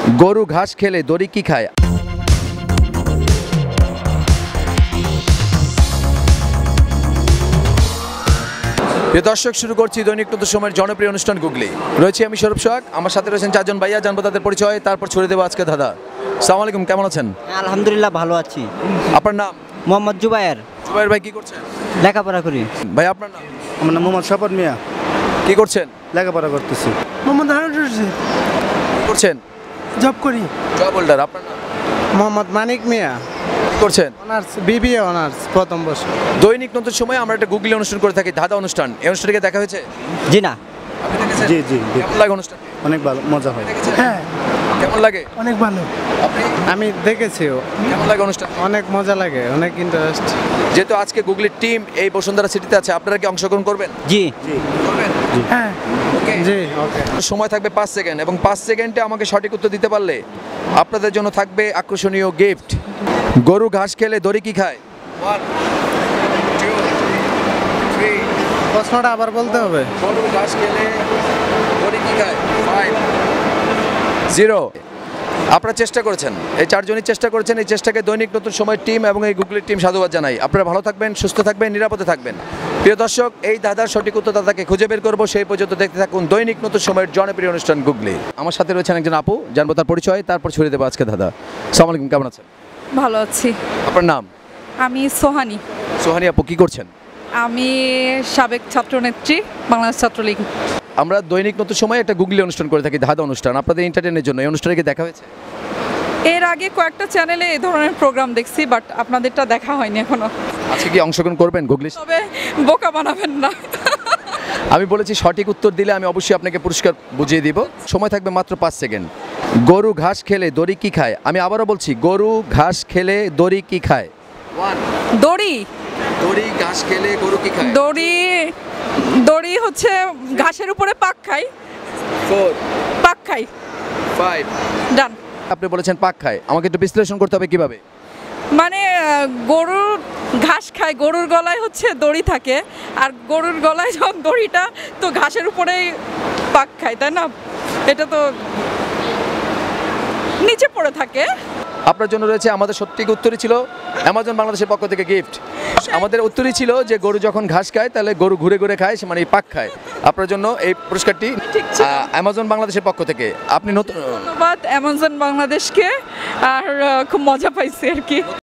গরু ঘাস খেলে দড়ি কি খায়? দর্শক, শুরু করছি দৈনিক নতুন সময়ের জনপ্রিয় অনুষ্ঠান গুগলি। রয়েছে আমি শরীফ সোহাগ, আমার সাথে রয়েছেন চারজন ভাইয়া। জানবো তাদের পরিচয়, তারপর ছড়িয়ে দেবো আজকে দাদা। আসসালামু আলাইকুম, কেমন আছেন? আলহামদুলিল্লাহ, ভালো আছি। আপনার নাম? মোহাম্মদ জুবায়ের। জুবায়ের ভাই কি করছেন? লেখাপড়া করি। ভাই আপনার নাম? আমার নাম মোহাম্মদ শপথ মিয়া। কি করছেন? লেখাপড়া করতেছি। মোহাম্মদ হারুন রশিদ। কি করছেন? জব করি। Job holder. আপনার নাম? মোহাম্মদ মানিক মিয়া। কি করছেন? অনার্স, বিবিএ অনার্স, প্রথম বর্ষ। দৈনিক নতুন সময় আমরা একটা গুগলি অনুষ্ঠান করে থাকি, ধাঁধা অনুষ্ঠান। এই অনুষ্ঠানটিকে দেখা হয়েছে? জি না। আপনি দেখেছেন? জি জি জি। কেমন লাগে অনুষ্ঠান? অনেক ভালো, মজা হয়। হ্যাঁ, কেমন লাগে? অনেক ভালো। আপনি আমি দেখেছিও, কেমন লাগে অনুষ্ঠান? অনেক মজা লাগে, অনেক ইন্টারেস্ট। যেহেতু আজকে গুগলির টিম এই বসুন্ধরা সিটিতে আছে, আপনারা কি অংশগ্রহণ করবেন? জি করবেন? হ্যাঁ, জি, ওকে। সময় থাকবে 5 সেকেন্ড এবং 5 সেকেন্ডে আমাকে সঠিক উত্তর দিতে পারলে আপনাদের জন্য থাকবে আকর্ষণীয় গিফট। গরু ঘাস খেলে দড়ি কি খায়? 1 2 3। প্রশ্নটা আবার বলতে হবে। গরু ঘাস খেলে দড়ি কি খায়? 5 0। আপনারা চেষ্টা করেছেন, এই চারজনই চেষ্টা করেছেন। এই চেষ্টাকে দৈনিক নতুন সময় টিম এবং এই গুগলির টিম সাধুবাদ জানাই। আপনারা ভালো থাকবেন, সুস্থ থাকবেন, নিরাপদে থাকবেন। প্রিয় দর্শক, এই দাদার সঠিক উত্তর দাদাকে খুঁজে বের করবো। সেই পর্যন্ত দেখতে থাকুন দৈনিক নতুন সময়ের জনপ্রিয় অনুষ্ঠান গুগলি। আমার সাথে রয়েছেন একজন আপু, জানবো তার পরিচয়, তারপর ছড়িয়ে দেবো আজকে দাদা। আসসালামু আলাইকুম, কেমন আছেন? ভালো আছি। আপনার নাম? আমি সোহানি। সোহানি আপু, কি করছেন? আমি সাবেক ছাত্রনেত্রী, বাংলাদেশ ছাত্রলীগ। আমরা দৈনিক নতুন সময় একটা গুগলি অনুষ্ঠান করে থাকি, ধাঁধা অনুষ্ঠান, আপনাদের এন্টারটেইনের জন্য। এই অনুষ্ঠানে কি দেখা হয়েছে? এর আগে কয়েকটা চ্যানেলে এই ধরনের প্রোগ্রাম দেখছি, বাট আপনাদেরটা দেখা হয়নি এখনো। আজকে কি অংশগ্রহণ করবেন গুগলি? তবে বোকা বানাবেন না। আমি বলেছি সঠিক উত্তর দিলে আমি অবশ্যই আপনাকে পুরস্কার বুঝিয়ে দিব। সময় থাকবে মাত্র 5 সেকেন্ড। গরু ঘাস খেলে দড়ি কি খায়? আমি আবারও বলছি, গরু ঘাস খেলে দড়ি কি খায়? 1 দড়ি। দড়ি ঘাস খেলে গরু কি খায়? দড়ি হচ্ছে ঘাসের উপরে পাক খায়। 4 পাক খায়। 5 ডান। আপনি বলেছেন পাক খায়, আমাকে একটু বিশ্লেষণ করতে হবে কিভাবে। মানে গরুর ঘাস খায়, গরুর গলায় হচ্ছে দড়ি থাকে, আর গরুর গলায় যখন দড়িটা, তো ঘাসের উপরেই পাক খায়, তাই না? এটা তো নিচে পড়ে থাকে। আপনার জন্য রয়েছে, আমাদের সঠিক উত্তরই ছিল অ্যামাজন বাংলাদেশের পক্ষ থেকে গিফট। আমাদের উত্তরই ছিল যে গরু যখন ঘাস খায় তাহলে গরু ঘুরে ঘুরে খায়, সে মানে পাক খায়। আপনার জন্য এই পুরস্কারটি অ্যামাজন বাংলাদেশের পক্ষ থেকে। আপনি নতুন, ধন্যবাদ অ্যামাজন বাংলাদেশকে, আর খুব মজা পাইছি আর কি।